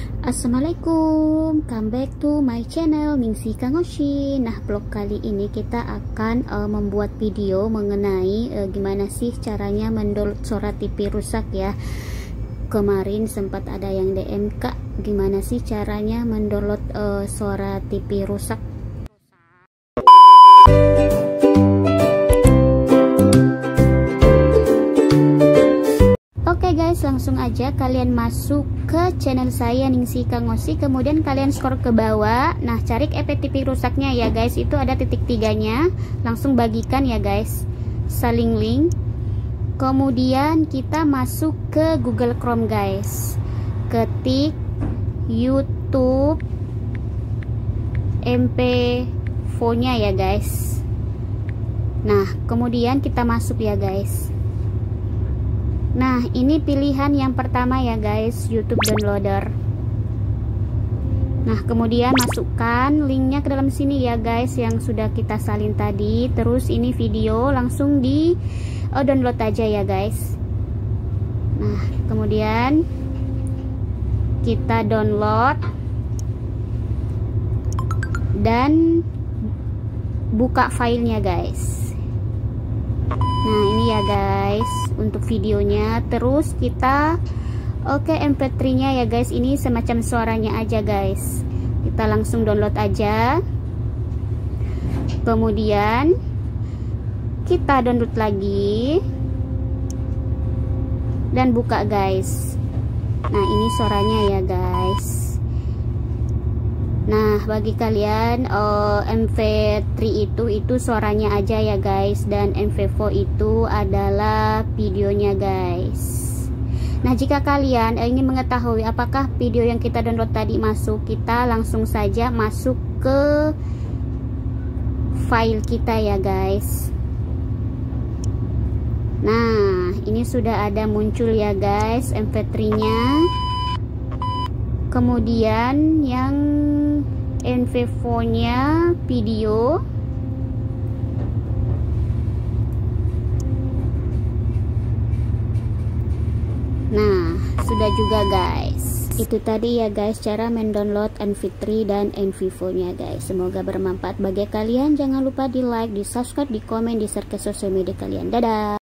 Assalamualaikum, come back to my channel Ningsi Kangoshi. Nah, vlog kali ini kita akan membuat video mengenai gimana sih caranya mendownload Sora TV rusak ya. Kemarin sempat ada yang DM, Kak, gimana sih caranya mendownload Sora TV rusak. Oke guys, langsung aja kalian masuk ke channel saya Ningsi Kangoshi, kemudian kalian scroll ke bawah. Nah, cari FTP rusaknya ya guys, itu ada titik tiganya, langsung bagikan ya guys, saling link. Kemudian kita masuk ke Google Chrome guys, ketik YouTube MP4 nya ya guys. Nah, kemudian kita masuk ya guys. Nah, ini pilihan yang pertama ya guys, YouTube downloader. Nah, kemudian masukkan linknya ke dalam sini ya guys, yang sudah kita salin tadi. Terus ini video langsung di download aja ya guys. Nah, kemudian kita download dan buka filenya guys. Nah, ini ya guys untuk videonya. Terus kita MP3 nya ya guys, ini semacam suaranya aja guys, kita langsung download aja. Kemudian kita download lagi dan buka guys. Nah, ini suaranya ya guys. Nah, bagi kalian MP3 itu suaranya aja ya guys, dan MP4 itu adalah videonya guys. Nah, jika kalian ingin mengetahui apakah video yang kita download tadi masuk, kita langsung saja masuk ke file kita ya guys. Nah, ini sudah ada muncul ya guys MP3 nya. Kemudian yang MP4 nya video. Nah, sudah juga guys. Itu tadi ya guys cara mendownload MP3 dan MP4 nya guys. Semoga bermanfaat bagi kalian. Jangan lupa di like, di subscribe, di komen, di share ke sosial media kalian. Dadah.